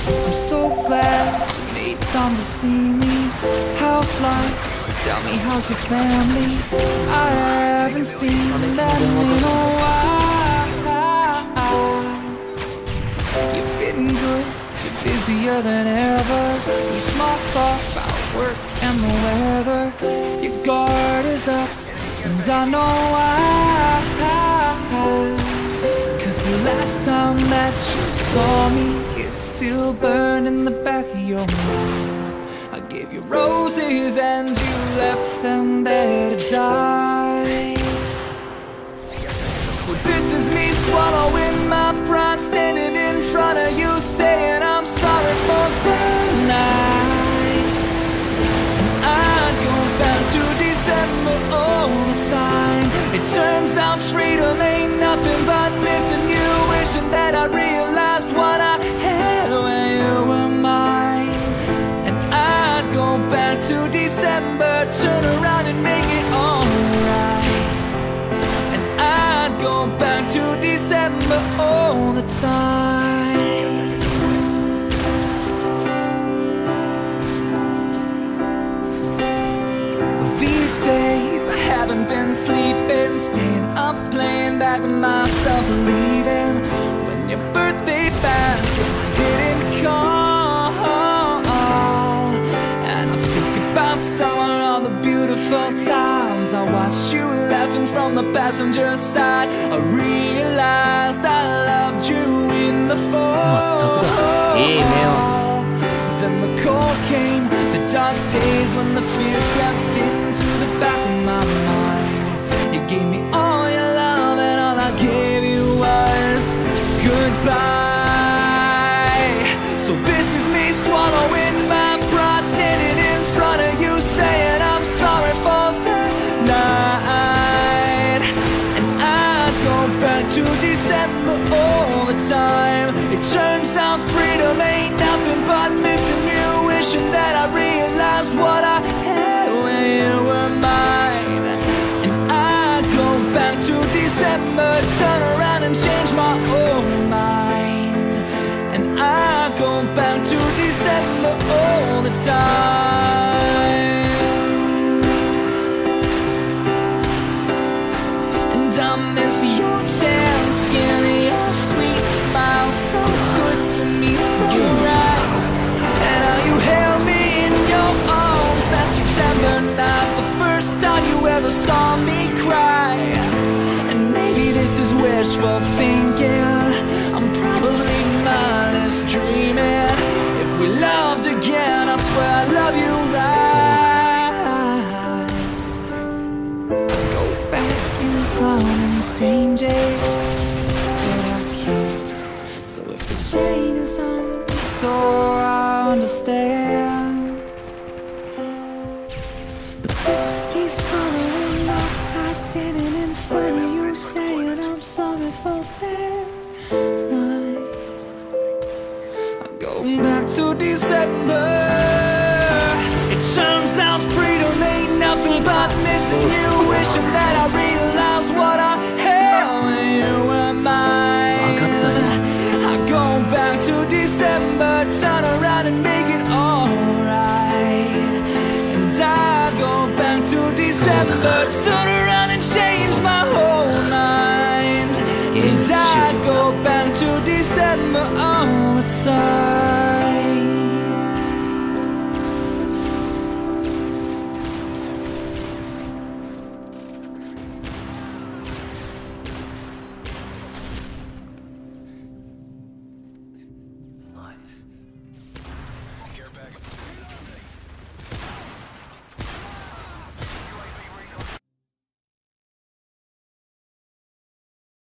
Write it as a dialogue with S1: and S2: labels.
S1: I'm so glad you made time to see me. How's life? Tell me, how's your family? I haven't seen them in a while. You're fitting good, you're busier than ever. We small talk about work and the weather. Your guard is up, and I know why. 'Cause the last time that you saw me, it's still burned in the back of your mind. I gave you roses and you left them there to die. So this is me swallowing my pride, standing in front of you saying I'm sorry for that night. And I'd go back to December all the time. It turns out freedom ain't nothing but missing you, wishing that I realized what I had when you were mine. And I'd go back to December, turn around and make it alright. And I'd go back to December all the time. These days I haven't been sleeping, staying up playing back with myself, leaving when your birthday basket didn't call. And I think about summer, all the beautiful times I watched you laughing from the passenger side. I realized I loved you in the fall. Then the cold came, the dark days when the fear crept into the back of my mind. You gave me all your love and all I gave you was goodbye. So this is me swallowing my pride, standing in front of you saying I'm sorry for that night. And I'd go back to December all the time. It turns out freedom ain't nothing but missing you, wishing that I realized what I had when you were mine. And I'd go back to December, turn around and change my own mind. And I'd go back to December all the time. And I miss your tan skin, your sweet smile, so good to me, so right. And how you held me in your arms that September night, the first time you ever saw me cry. And maybe this is wishful thinking, I'm probably mindless dreaming. If we loved again, I swear I'd love you right. I'd go back in the sun and the same day that I can't. So if the chain is on the door, I understand. But this is me swallowing my pride, standing in front of you saying I'm sorry for that night. I go back to December. It turns out freedom ain't nothing but missing you, wishing that I realized what I had when you were mine. I go back to December, turn around and make it alright. And I go back to December, turn around